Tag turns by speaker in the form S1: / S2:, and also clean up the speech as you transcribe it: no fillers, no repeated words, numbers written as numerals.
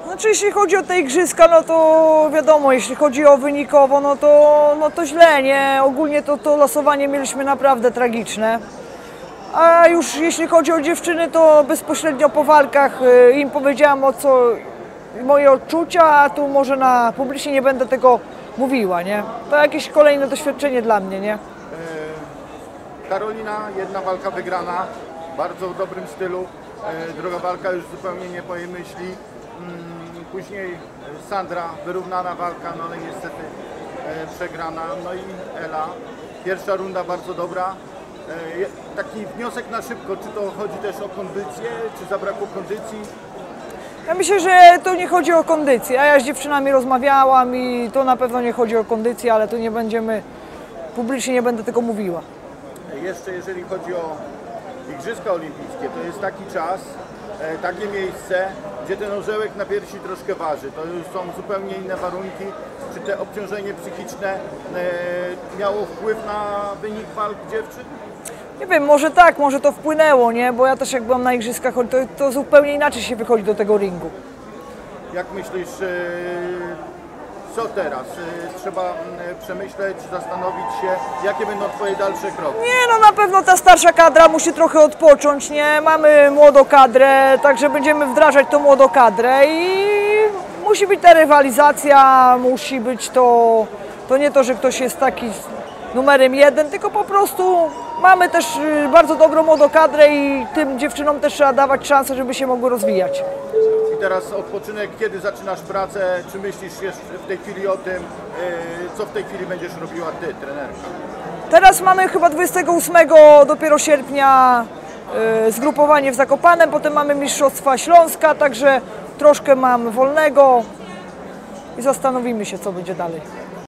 S1: Znaczy, jeśli chodzi o te igrzyska, no to wiadomo, jeśli chodzi o wynikowo, no to źle, nie? Ogólnie to losowanie mieliśmy naprawdę tragiczne. A już jeśli chodzi o dziewczyny, to bezpośrednio po walkach im powiedziałam moje odczucia, a tu może publicznie nie będę tego mówiła, nie? To jakieś kolejne doświadczenie dla mnie, nie?
S2: Karolina, jedna walka wygrana, bardzo w dobrym stylu, druga walka już zupełnie nie po jej myśli. Później Sandra, wyrównana walka, no ale niestety przegrana. No i Ela, pierwsza runda bardzo dobra. Taki wniosek na szybko, czy to chodzi też o kondycję, czy zabrakło kondycji?
S1: Ja myślę, że to nie chodzi o kondycję. Ja z dziewczynami rozmawiałam i to na pewno nie chodzi o kondycję, ale tu nie będziemy, publicznie nie będę tego mówiła.
S2: Jeszcze jeżeli chodzi o Igrzyska Olimpijskie, to jest taki czas, takie miejsce, gdzie ten orzełek na piersi troszkę waży. To już są zupełnie inne warunki. Czy to obciążenie psychiczne miało wpływ na wynik walk dziewczyn?
S1: Nie wiem, może tak, może to wpłynęło, nie? Bo ja też jak byłam na igrzyskach, to zupełnie inaczej się wychodzi do tego ringu.
S2: Jak myślisz, co teraz? Trzeba przemyśleć, zastanowić się, jakie będą Twoje dalsze kroki?
S1: Nie, no na pewno ta starsza kadra musi trochę odpocząć, nie? Mamy młodą kadrę, także będziemy wdrażać tą młodą kadrę i musi być ta rywalizacja, musi być to nie to, że ktoś jest taki numerem 1, tylko po prostu mamy też bardzo dobrą młodą kadrę i tym dziewczynom też trzeba dawać szansę, żeby się mogły rozwijać.
S2: I teraz odpoczynek, kiedy zaczynasz pracę? Czy myślisz jeszcze w tej chwili o tym, co w tej chwili będziesz robiła Ty, trenerka?
S1: Teraz mamy chyba 28 dopiero sierpnia zgrupowanie w Zakopanem, potem mamy Mistrzostwa Śląska, także troszkę mam wolnego i zastanowimy się, co będzie dalej.